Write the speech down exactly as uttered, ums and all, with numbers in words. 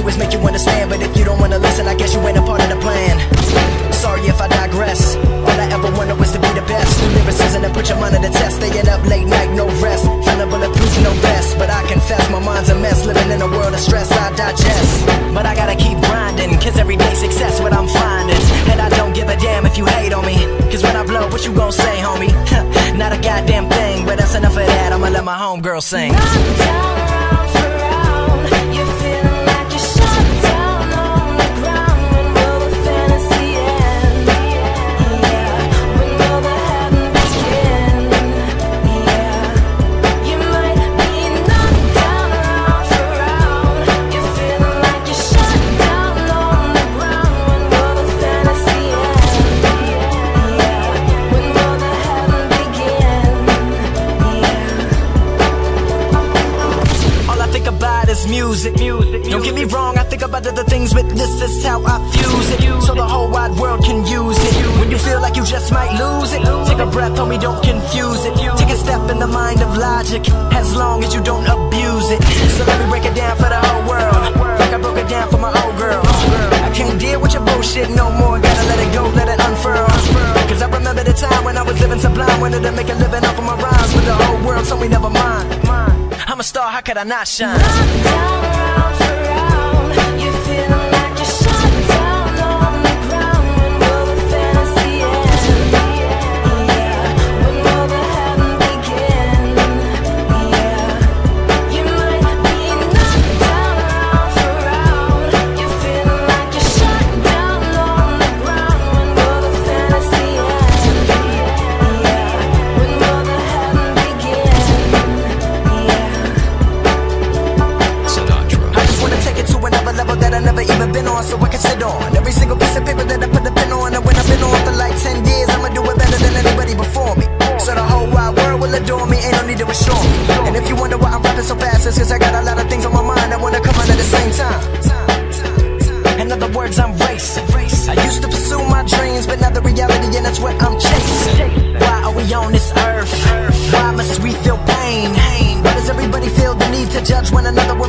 always make you understand, but if you don't wanna listen, I guess you ain't a part of the plan. Sorry if I digress. All I ever wanted was to be the best. New lyricism that put your mind to the test. Staying up late night, no rest. Feeling bulletproof, no vest. But I confess, my mind's a mess. Living in a world of stress, I digest. But I gotta keep grinding, cause everyday success what I'm finding. And I don't give a damn if you hate on me, cause when I blow, what you gon' say, homie? Not a goddamn thing, but that's enough of that. I'ma let my homegirl sing. Knock down, round for round. You're feeling like you're shut down on the ground. When will the fantasy end? Yeah. When will the heaven begin? Yeah. You might be knocked down, round for round. You're feeling like you're shut down on the ground. When will the fantasy end? Yeah. When will the heaven begin? Yeah. All I think about is music. Don't get me wrong, I think about other things, but this is how I fuse it, so the whole wide world can use it. When you feel like you just might lose it, take a breath, homie, don't confuse it. Take a step in the mind of logic, as long as you don't abuse it. So let me break it down for the whole world, like I broke it down for my old girl. I can't deal with your bullshit no more, gotta let it go, let it unfurl. Cause I remember the time when I was living sublime, wanted to make a living off of my rhymes, but the whole world told me never mind. I'm a star, how could I not shine? Knock down, round for round. You're feeling like you're shut down on the ground. When will the fantasy end? Yeah. When will the heaven begin? Yeah. You might be knocked down, round for round. You're feeling like you're shut down on the ground. When will the fantasy end? Yeah. When will the heaven begin? I just wanna take it to another level that I never even been on, so I can sit on every single piece of paper that I put the pen on. And when I've been on for like ten years, I'ma do it better than anybody before me. So the whole wide world will adore me, ain't no need to assure me. And if you wonder why I'm rapping so fast, it's cause I got a lot of things on my mind I wanna come out at the same time. In other words, I'm racing. I used to pursue my dreams, but now the reality, and that's what I'm chasing. Why are we on this earth? Why must we feel pain? Why does everybody feel the need to judge one another